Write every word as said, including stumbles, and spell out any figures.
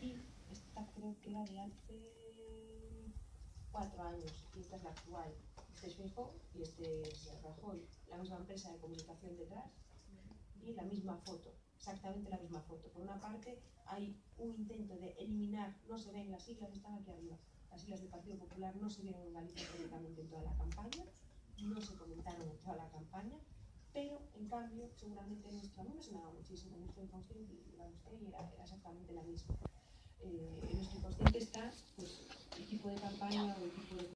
Y esta creo que era de hace cuatro años, y esta es la actual. Este es Feijóo y este es Rajoy, la misma empresa de comunicación detrás y la misma foto, exactamente la misma foto. Por una parte hay un intento de eliminar, no se ven las siglas, están aquí arriba, las siglas del Partido Popular no se vieron en Galicia prácticamente en toda la campaña, no se comentaron en toda la campaña, pero en cambio seguramente nuestra, a mí me sonaba muchísimo, nuestro inconsciente, y la busqué y era, era exactamente la misma. Eh, en nuestro inconsciente está pues, el tipo de campaña o el tipo de